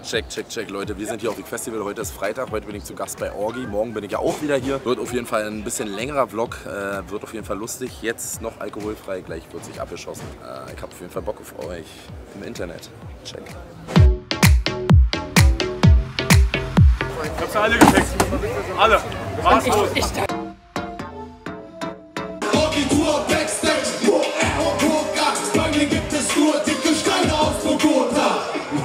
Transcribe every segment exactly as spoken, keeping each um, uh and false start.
Check, check, check, Leute. Wir sind hier auf dem Festival. Heute ist Freitag. Heute bin ich zu Gast bei Orgi. Morgen bin ich ja auch wieder hier. Wird auf jeden Fall ein bisschen längerer Vlog. Äh, wird auf jeden Fall lustig. Jetzt noch alkoholfrei. Gleich wird sich abgeschossen. Äh, ich habe auf jeden Fall Bock auf euch im Internet. Check. Ich hab's alle gefixt. Alle. Was los? Ich, ich, Orgi Tour Backstage, nur er und Burka. Bei mir gibt es nur dicke Steine aus Bogota.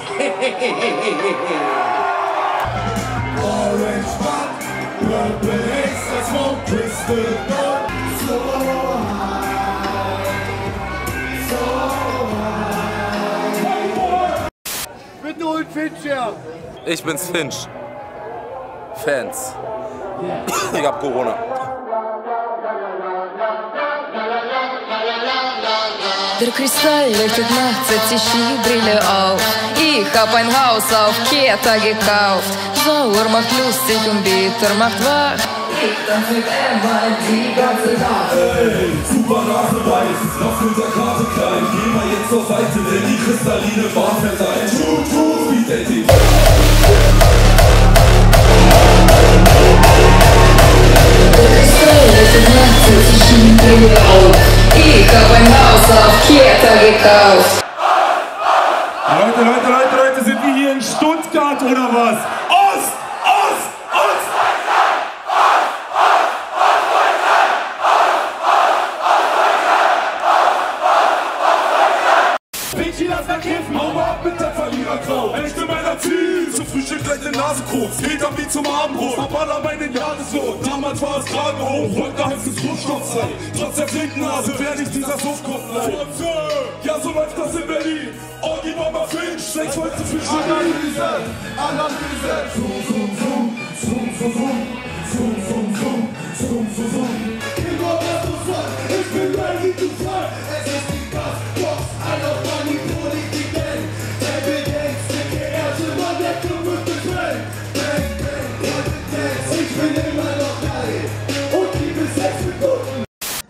Orange Bud, Purple Haze, das Smoke Crystal Gold. So high, so high. Bitte holt Finch her. Ich bin's, Finch. Fans. Ich hab Corona. Der Kristall leuchtet nachts, setzt die Skibrille auf. Ich hab ein Haus auf Kreta gekauft. Sauer macht lustig und bitter macht wach. Ich tanz mit Emma die ganze Nacht. Hey, super Nase weiß, lass unser Karte klein. Geh mal jetzt zur Seite, denn die kristalline Bahn fährt ein. True, true, Speed Dating. Ich hab ein Haus auf Kreta gekauft. Leute, Leute, Leute, Leute, sind wir hier in Stuttgart oder was? Ost! Ost! Ost! Finchi, lass mal kiffen, hau mal ab mit der Verliererkraut. Echte Männer ziehen, zum Frühstück gleich den Nasenkrug. Geht am wie zum Abendbrot, verballer meinen Jahreslohn. Damals war es gerade hoch, heute heißt es Rohstoffzeit. Trotz der flinken Nase werde ich dieser Suffkopf leid. Ja, so läuft das in Berlin. Orgi Mama Finch, sechs Volt zu viel Analyse, Analyse. Zoom, zoom, zoom, zoom, zoom, zoom, zoom, zoom, zoom, zoom, zoom. Ich bin ready to fight. Es ist die Bassbox, ein auf Money Politik, denn der Bedenks, dicke Ärsche, man der Gewürze Quellen. Bang, bang, Rocket Dance, ich bin immer noch geil und liebe sechs Minuten.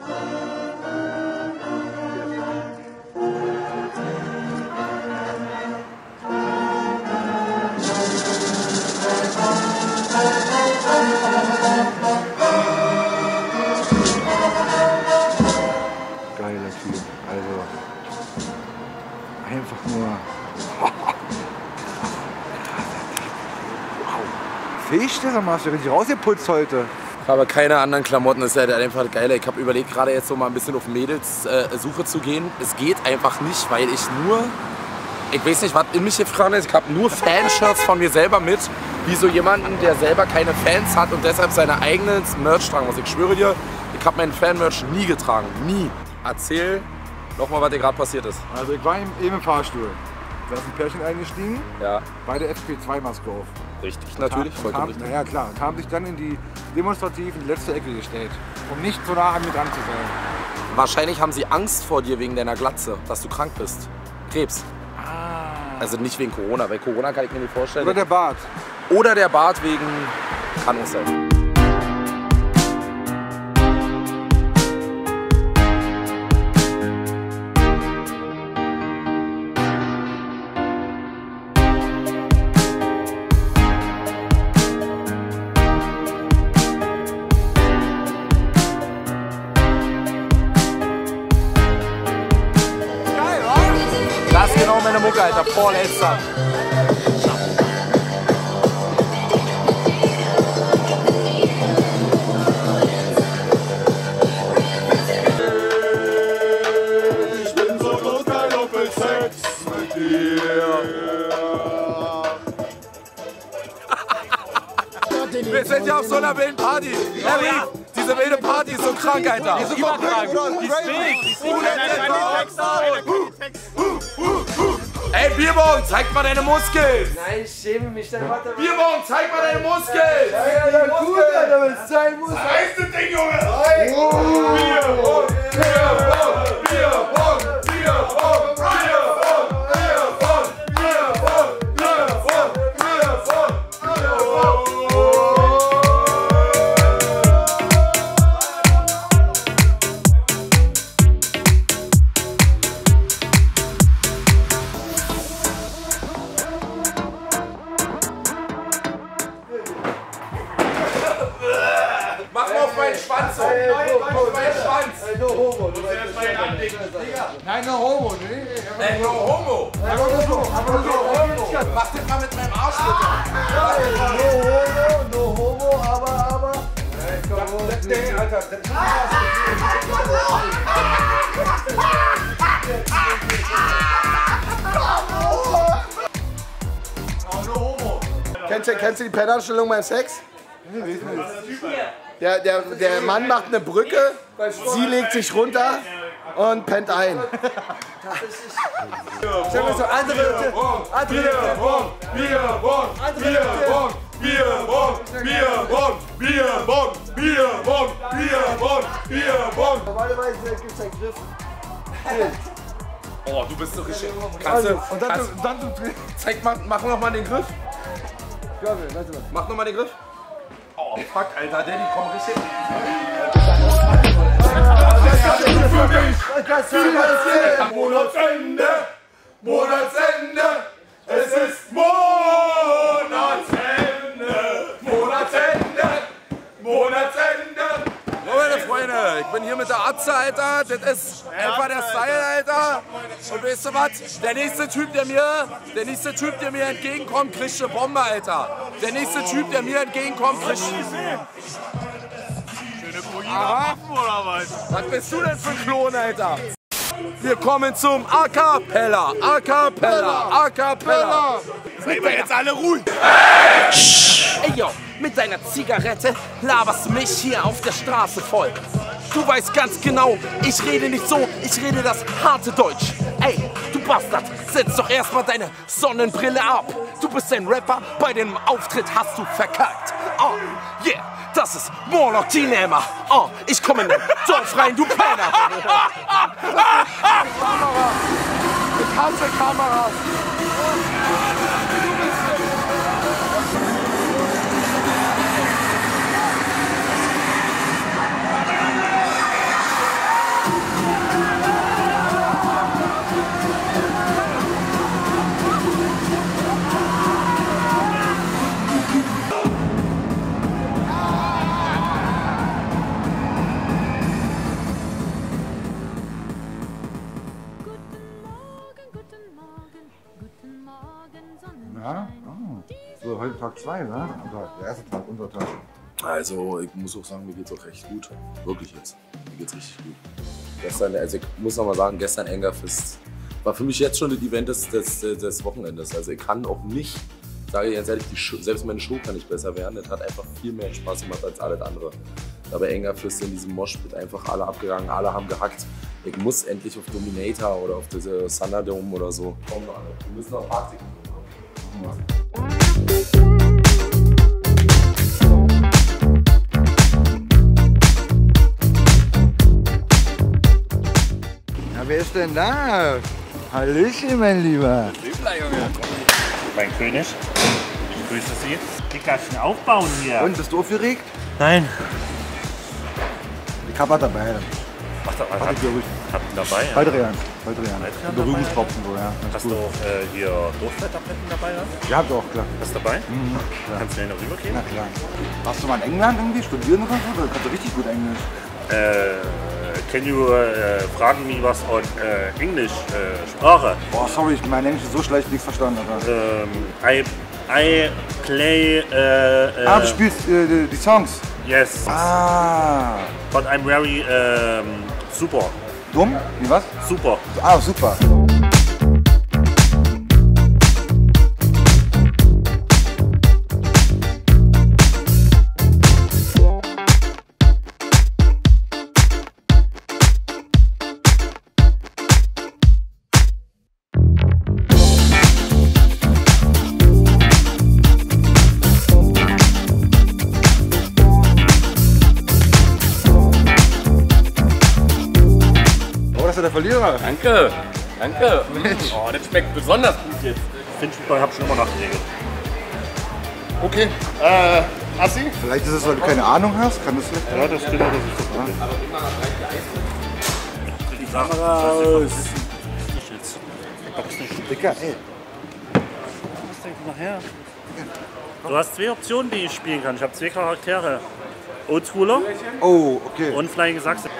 Geiler Typ, also einfach nur. Fisch, der hast du richtig rausgeputzt heute. Ich habe keine anderen Klamotten, das ist halt einfach geil. Ich habe überlegt, gerade jetzt so mal ein bisschen auf Mädelssuche äh, zu gehen. Es geht einfach nicht, weil ich nur, ich weiß nicht, was in mich gefragt ist, ich habe nur Fanshirts von mir selber mit, wie so jemanden, der selber keine Fans hat und deshalb seine eigenen Merch tragen muss. Ich schwöre dir, ich habe meinen Fan-Merch nie getragen, nie. Erzähl nochmal, was dir gerade passiert ist. Also ich war eben im Fahrstuhl. Da ist ein Pärchen eingestiegen, Ja, beide F P zwei Maske auf. richtig, natürlich, Kam- vollkommen kam, richtig. naja klar, und haben sich dann in die demonstrativ in die letzte Ecke gestellt, um nicht so nah an mir dran zu sein. Wahrscheinlich haben sie Angst vor dir wegen deiner Glatze, dass du krank bist. Krebs. Ah. Also nicht wegen Corona, weil Corona kann ich mir nicht vorstellen. Oder der Bart. Oder der Bart wegen, kann es sein. Das ist genau meine Mucke, Alter. Paul Elster. Ich bin so groß, kein Doppelsex mit dir. Wir sind ja auf so einer wilden Party. Harry, diese wilde Party ist so krank, Alter. Die ist Übertragen. Die ist wild. Die ist wild. Ey, Bierbong, zeig mal deine Muskeln. Nein, ich schäme mich, dann warte mal. Bierbong, zeig mal deine Muskeln. Ja, ja, gut, Alter, wenn es sein muss. Heiße Ding, Junge! Bierbong, Bierbong, Bierbong, Bierbong, Bierbong, Bierbong, Bierbong, Bierbong, Bierbong, Bierbong. Schwanz so. Mein Schwanz. No homo. Nein, no homo, ne? Ey, no homo. Aber nur so, aber nur so. Mach das mal mit meinem Arsch, bitte. No homo, no homo, aber, aber. Das Ding, Alter, das Kennst du, kennst du die Pennerstellung beim Sex? Der, der, der Mann macht eine Brücke, sie legt sich runter und pennt ein. Stell mir so andere, andere, Bierbong, Bierbong, Bierbong, Bierbong, Bierbong, Bierbong, Bierbong, Bierbong, Bierbong. Normalerweise gibt es einen Griff. Oh, du bist so richtig. Kannst du, und dann, kannst, dann, dann, zeig mal, mach noch mal den Griff. Ja, warte mal. Mach noch mal den Griff. Oh, fuck, Alter, Daddy, komm richtig. Monatsende, Monatsende, es ist Monatsende, Monatsende, Monatsende. So, meine Freunde, ich bin hier mit der Atze, Alter. Das ist einfach der Style, Alter. Und weißt du was? Der nächste Typ, der mir, der nächste Typ, der mir entgegenkommt, kriegt eine Bombe, Alter. Der nächste Typ, der mir entgegenkommt, kriegt... Aha. Was bist du denn für ein Klon, Alter? Wir kommen zum A Cappella, A Cappella, A Cappella. Seid ihr jetzt alle ruhig? Ey, yo, mit deiner Zigarette laberst du mich hier auf der Straße voll. Du weißt ganz genau, ich rede nicht so, ich rede das harte Deutsch. Ey, du Bastard, setz doch erstmal deine Sonnenbrille ab. Du bist ein Rapper, bei dem Auftritt hast du verkackt. Oh, yeah. Das ist Morlock Dilemma. Oh, ich komme in den Dorf rein, du Penner. Ich hasse Kameras. Ja? Oh. So, heute Tag zwei, ne? Oder der erste Tag, unser Tag. Also, ich muss auch sagen, mir geht's auch recht gut. Wirklich jetzt. Mir geht's richtig gut. Gestern, also ich muss noch mal sagen, gestern Engerfest war für mich jetzt schon das Event des, des, des Wochenendes. Also ich kann auch nicht, sage ich ganz ehrlich, die Show, selbst meine Show kann nicht besser werden. Das hat einfach viel mehr Spaß gemacht als alles andere. Aber Engerfest in diesem Moshpit einfach alle abgegangen, alle haben gehackt. Ich muss endlich auf Dominator oder auf diese Thunderdome oder so. Komm noch, wir müssen noch Party kommen. Ja, wer ist denn da? Hallöchen, mein Lieber. Mein König, ich grüße Sie. Die Gassen aufbauen hier. Und, bist du aufgeregt? Nein. Ich hab was dabei. Ach, da, Hab hab, ich wirklich. hab ihn dabei. Ja. Baldrian. Baldrian. Baldrian Berührungstropfen, so, ja. Ganz Hast gut. du auch äh, hier Durchfalltabletten dabei? Ja? Ja, doch, klar. Hast du dabei? Mhm, klar. Kannst du mir noch rübergehen? Na klar. Warst du mal in England irgendwie studieren oder so? Da kannst du richtig gut Englisch. Äh, can you äh, fragen me was on äh, English äh, Sprache? Boah, sorry, ich mein Englisch ist so schlecht, nichts verstanden. Aber. Ähm, I, I play. Äh, äh, ah, du spielst äh, die, die Songs? Yes. Ah. But I'm very ähm, super. Dumm? Wie was? Super. Ah, super. Der Verlierer. Danke, danke. Oh, das schmeckt besonders gut jetzt. Finde ich, ich habe schon immer nachgeregelt. Okay. Äh, Assi? Vielleicht ist es, weil du keine Ahnung hast. Kann das vielleicht? Ja, das stimmt. Das ist so gut. Aber immer noch reicht die Die Kamera aus. Dicker, ey. Was denkst du nachher? Du hast zwei Optionen, die ich spielen kann. Ich habe zwei Charaktere. Oldschooler. Oh, okay. Und Flying Sachsen.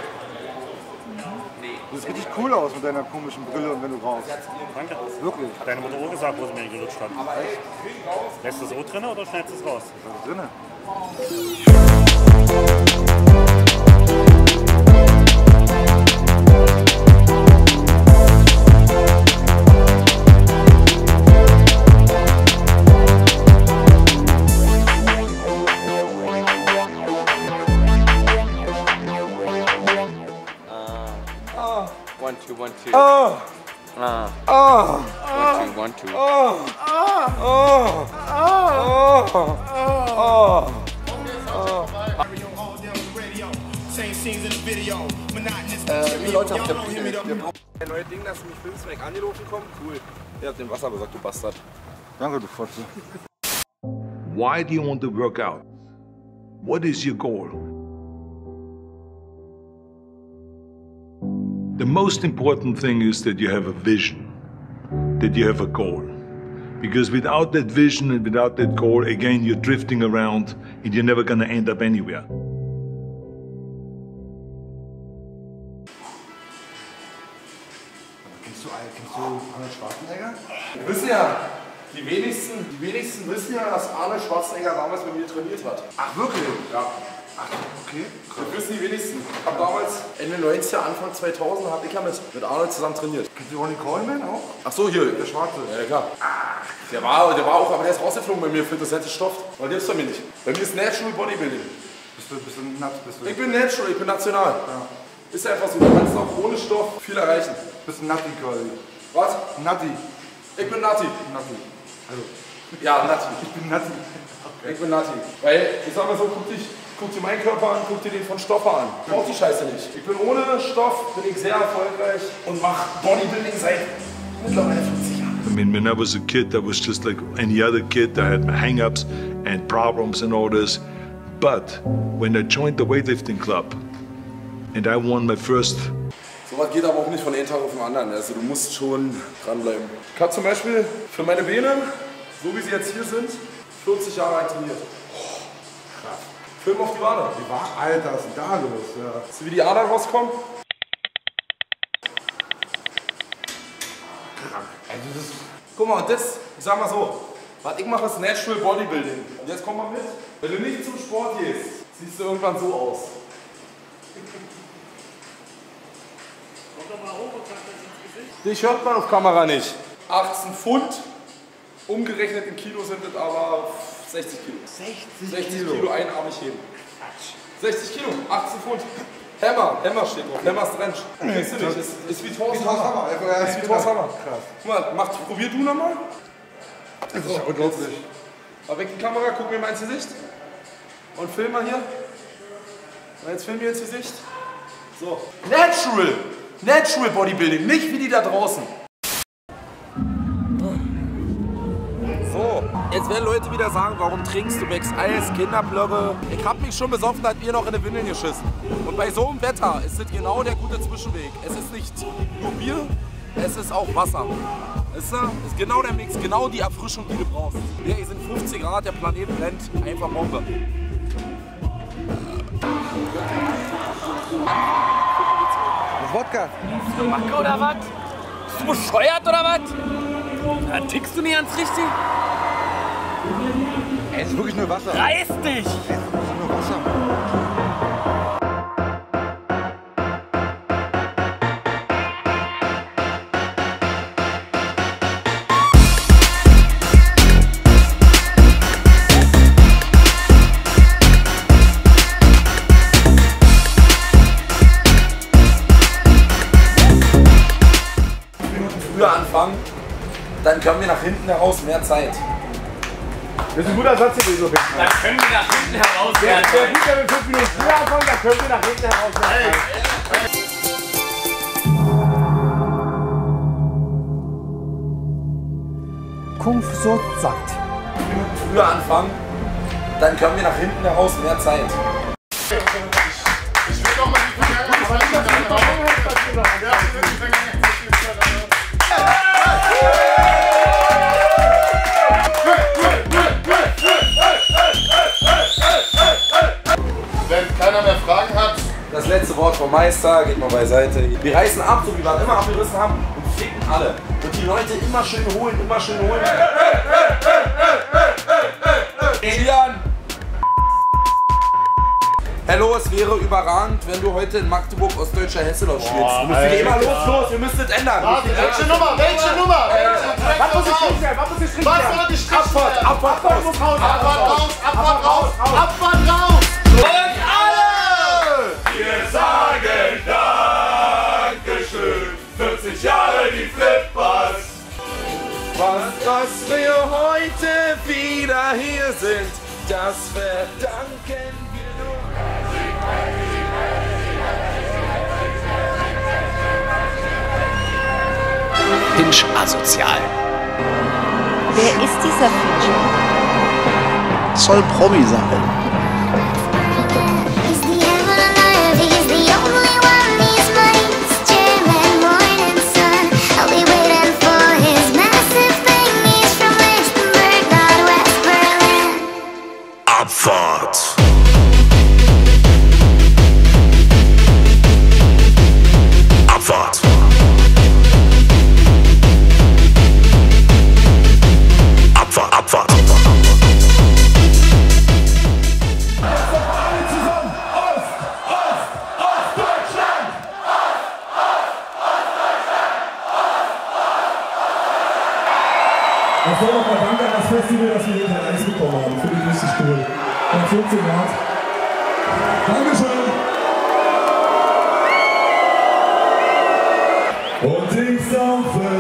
Du siehst richtig cool aus mit deiner komischen Brille und wenn du rauchst. Danke. Wirklich. Hat deine Mutter auch gesagt, wo sie mir gelutscht hat. Lässt du es auch drin oder schneidest du es raus? Das ist drinne. One, two, one, two. Oh! Uh, Oh! one, two, one, two. Oh! Oh! Oh! Oh! Äh, wie Leute auf der Bühne. Wir brauchen ein neues Ding, dass du mich filmst, wenn ich angelaufen komme. Cool. Ihr habt dem Wasser gesagt, du Bastard. Danke, du Fotze. Why do you want to work out? What is your goal? The most important thing is that you have a vision, that you have a goal. Because without that vision and without that goal, again, you're drifting around and you're never gonna end up anywhere. Kennst du, kennst du Arnold Schwarzenegger? Wir wissen ja, die wenigsten, die wenigsten wissen ja, dass Arnold Schwarzenegger damals bei mir trainiert hat. Ach, wirklich? Ja. Ach, okay. Das wissen die wenigsten. Ich habe damals Ende neunziger, Anfang zweitausend habe ich ja mit, mit Arnold zusammen trainiert. Kennst du Ronnie Coleman auch? Ach so, hier. Der Schwarze. Ja, klar. Der war, der war auch, aber der ist rausgeflogen bei mir für das nette Stoff. Weil der ist bei mir nicht. Bei mir ist Natural Bodybuilding. Bist du, bist du nat, bist du? Ich bin natural, ich bin national. Ja. Ist einfach so, du kannst auch ohne Stoff viel erreichen. Bist du Natti quasi? Was? Natti. Ich bin Natti. Natti. Also. Ja, Natti. Ich bin Natti. Okay. Ich bin Natti. Weil, ich sag mal so, guck dich, guck dir meinen Körper an, guck dir den von Stoffer an. Ich brauch die Scheiße nicht. Ich bin ohne Stoff, bin ich sehr erfolgreich und mach Bodybuilding seit mittlerweile fünfzig Jahren. I mean, when I was a kid, I was just like any other kid. I had my hang-ups and problems and all this. But when I joined the weightlifting club and I won my first... So was geht aber auch nicht von einem Tag auf den anderen. Also du musst schon dranbleiben. Ich habe zum Beispiel für meine Beine, so wie sie jetzt hier sind, vierzig Jahre alt trainiert. Krass. Film auf die Wade. Die Wade? Alter, was ist denn da los? Ja. Siehst du, wie die Adern rauskommen? Also das ist... Guck mal, und das, ich sag mal so, was ich mache, ist Natural Bodybuilding. Und jetzt komm mal mit. Wenn du nicht zum Sport gehst, siehst du irgendwann so aus. Dich hört man auf Kamera nicht. achtzehn Pfund, umgerechnet in Kilo sind es aber sechzig Kilo. sechzig Kilo einarmig heben. sechzig Kilo, achtzehn Pfund. Hammer, Hammer steht drauf. Hammer Strength. Kriegst du nicht, ist, ist wie Thor's Hammer. Ist wie Thor's Hammer. Krass. Guck mal, mach, probier du nochmal. Das ist ja unglaublich. Mal weg die Kamera, guck mir mal ins Gesicht. Und film mal hier. Und jetzt film mir ins Gesicht. So. Natural! Natural Bodybuilding, nicht wie die da draußen. So, jetzt werden Leute wieder sagen, warum trinkst du Becks Eis, Kinderblöcke? Ich hab mich schon besoffen, hat ihr noch in die Windeln geschissen. Und bei so einem Wetter ist das genau der gute Zwischenweg. Es ist nicht nur Bier, es ist auch Wasser. Weißt du? Das ist genau der Mix, genau die Erfrischung, die du brauchst. Ja, hier sind fünfzig Grad, der Planet brennt, einfach Bombe. Wodka. Bist du Macke oder was? Bist du bescheuert oder was? Ja, tickst du nicht ans richtig? Es ist wirklich nur Wasser. Reiß dich! Es ist nur Wasser. Anfangen, dann können wir nach hinten heraus mehr Zeit. Das ist ein guter Satz hier, so. Dann können wir nach hinten heraus Ja, mehr der gut, wenn wir fünf Minuten früher anfangen, dann können wir nach hinten heraus mehr Zeit. Kung Fu sagt. Früher anfangen, dann können wir nach hinten heraus mehr Zeit. Ich will doch mal die Vergangenheit. Wenn keiner mehr Fragen hat. Das letzte Wort vom Meister, geht mal beiseite. Wir reißen ab, so wie wir immer abgerissen haben und ficken alle. Und die Leute immer schön holen, immer schön holen. Elian! Hallo, es wäre überragend, wenn du heute in Magdeburg Ostdeutscher Hesseloff spielst. Du musst immer los, los, wir müssen es ändern. Warte, welche Nummer? Welche Nummer? Was muss ich trinken? Was muss ich trinken? Was soll ich trinken? Abfahrt, Abfahrt, Abfahrt muss raus. Abfahrt raus, Abfahrt raus, Abfahrt raus! Und alle! Wir sagen Dankeschön, vierzig Jahre die Flippers. Was, dass wir heute wieder hier sind, das verdanken wir nur. Finch asozial. Wer ist dieser Finch? Soll Promi sein. Abfahrt. Abfahrt. Abfahrt, Abfahrt. Alle zusammen. Ost, Ost, Ostdeutschland. Ich will nochmal danken an das Festival, dass wir hier in Eis bekommen haben. Finde ich richtig cool. Nach vierzehn Jahren. Dankeschön. Und ich saufe.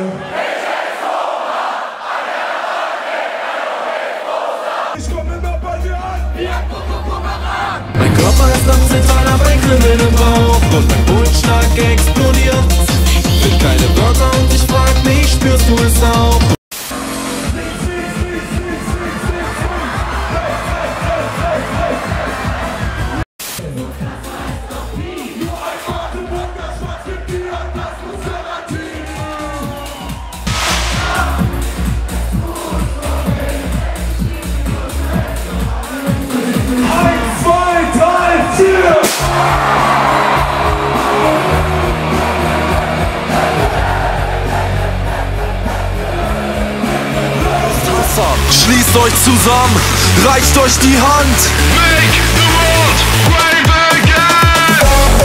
Ich komm immer bei dir an. Mein Körper ist am zentraler Wechseln im Bauch und mein Pulsschlag explodiert. Sind keine Wörter und ich frag mich, spürst du es auch? Schließt euch zusammen, reicht euch die Hand. Make the world great again.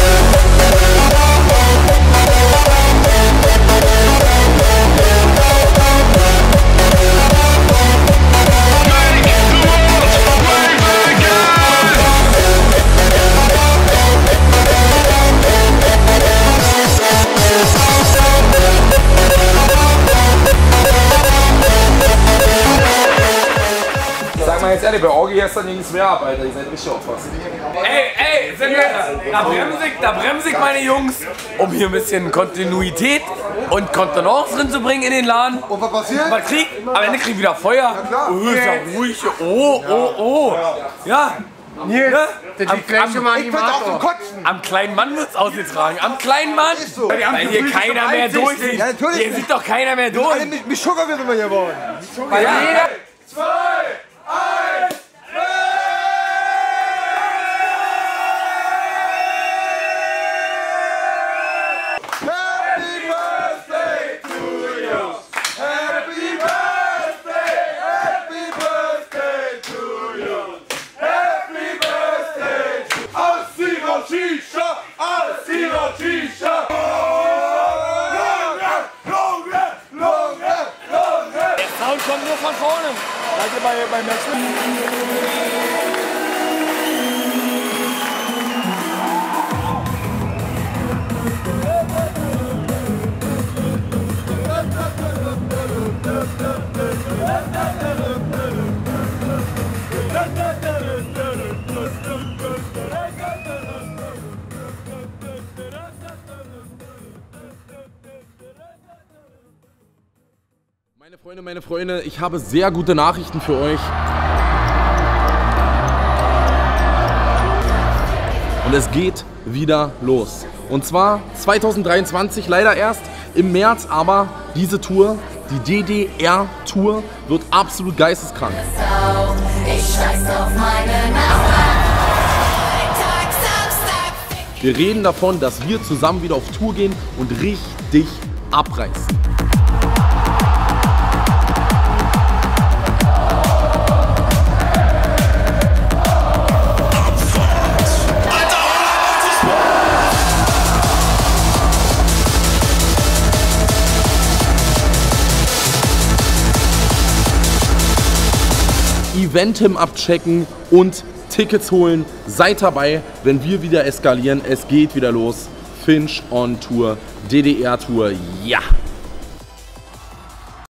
Make the world great again. Sag mal jetzt ehrlich, bei Orgi gestern ging es mehr ab, Alter. Ihr seid richtig Opfer. Ey, ey, sind wir, da bremse ich, da bremse ich meine Jungs, um hier ein bisschen Kontinuität und Kontenance drin zu bringen in den Laden. Und was passiert? Was krieg? Am Ende krieg ich wieder Feuer. Ja, klar. Oh, ist ja ruhig. Oh, oh, oh. Ja. Nils, Ne? das liegt gleich schon mal Ich bin auf dem Kotzen. Am kleinen Mann wird's ausgetragen. Am kleinen Mann. Ist so. Weil hier keiner mehr durchsieht. Ja, natürlich. Hier sieht doch keiner mehr durch. Alle mit, mit Sugar wir sind wir geworden. Weil jeder... Zwei, eins, Happy Birthday to you. Happy Birthday, Happy Birthday to you. Happy Birthday to aus ihrer Shisha, aus ihrer Shisha. Der Sound kommt nur von vorne. Danke bei, bei Max. Meine Freunde, meine Freunde, ich habe sehr gute Nachrichten für euch. Und es geht wieder los. Und zwar zweitausenddreiundzwanzig, leider erst im März, aber diese Tour, die D D R-Tour, wird absolut geisteskrank. Ich scheiß auf meine Nachbarn. Tags Wir reden davon, dass wir zusammen wieder auf Tour gehen und richtig abreißen. Eventim abchecken und Tickets holen. Seid dabei, wenn wir wieder eskalieren. Es geht wieder los. Finch on Tour, D D R Tour, ja!